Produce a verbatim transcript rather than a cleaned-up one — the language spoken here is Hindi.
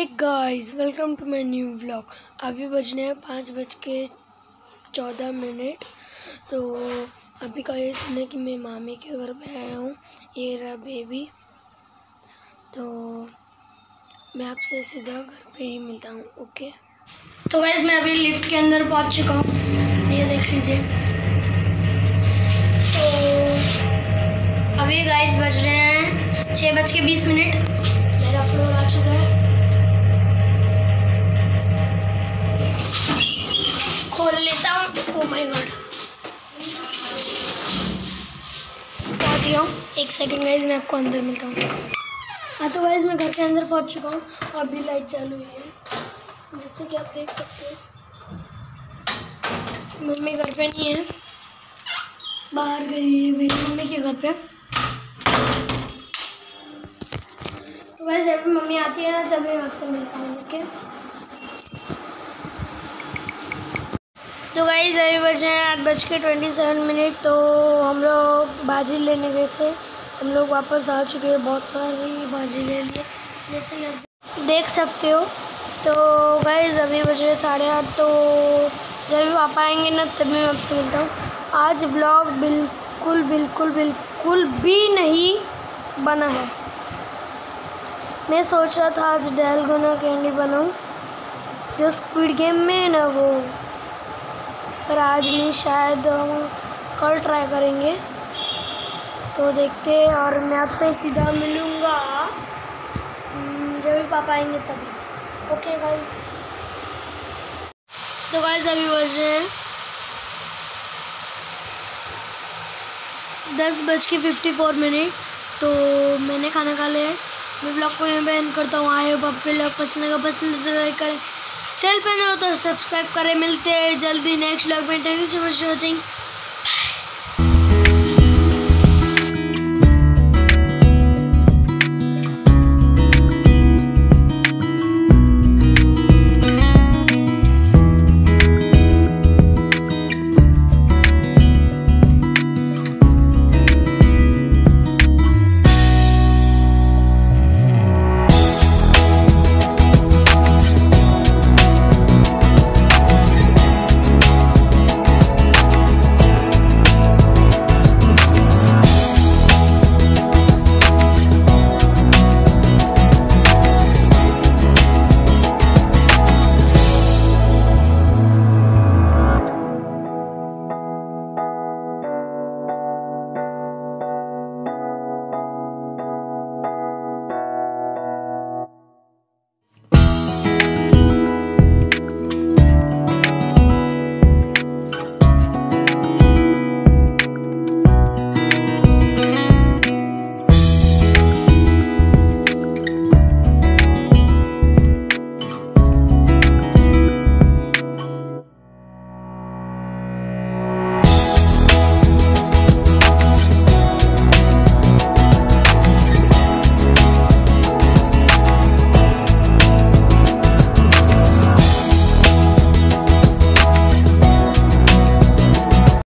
Hey guys, welcome to my new vlog. अभी बजने हैं पाँच बज के चौदह मिनट। तो अभी का ये सुने कि मैं मामी के घर पे आया हूँ। ये रहा बेबी। तो मैं आपसे सीधा घर पे ही मिलता हूँ। ओके। तो गाइस मैं अभी लिफ्ट के अंदर पहुँच चुका हूँ, ये देख लीजिए। तो अभी गाइस बज रहे हैं छः बज के बीस मिनट। मेरा फ्लोर आ चुका है। खोल लेता हूँ। ओह माय गॉड, पहुँच गया हूँ। एक सेकंड गाइस, मैं आपको अंदर मिलता हूँ। हाँ तो गाइस मैं घर के अंदर पहुँच चुका हूँ। अभी लाइट चालू हुई है, जिससे कि आप देख सकते हो। मम्मी घर पे नहीं है, बाहर गई है मेरी मम्मी के घर पे। तो गाइस जब भी मम्मी आती है ना तभी मैं आपसे मिलता हूँ। ओके। तो गाइस अभी बज रहे हैं आठ बज के ट्वेंटी सेवन मिनट। तो हम लोग भाजी लेने गए थे, हम लोग वापस आ चुके हैं। बहुत सारी भाजी ले लिए, जैसे कि आप देख सकते हो। तो गाइस अभी बज रहे साढ़े आठ। तो जब भी पापा आएंगे ना तभी मैं आपसे मिलता हूँ। आज व्लॉग बिल्कुल बिल्कुल बिल्कुल भी नहीं बना है। मैं सोच रहा था आज डैलगोना कैंडी बनाऊँ, जो स्क्विड गेम में है ना वो, पर आज नहीं, शायद कल ट्राई करेंगे। तो देखते हैं, और मैं आपसे सीधा मिलूँगा जब भी पापा आएंगे तभी। Okay guys. तो गाइस अभी बज रहे हैं दस बज के फिफ्टी फोर मिनट। तो मैंने खाना खा लिया है। मैं ब्लॉग को यहाँ पे एंड करता हूँ। आए हो आपके ब्लॉग पसंद आएगा, पसंद लाइक करें, चैनल पर नहीं हो तो सब्सक्राइब करें। मिलते हैं जल्दी नेक्स्ट व्लॉग में। Thank you so much for watching.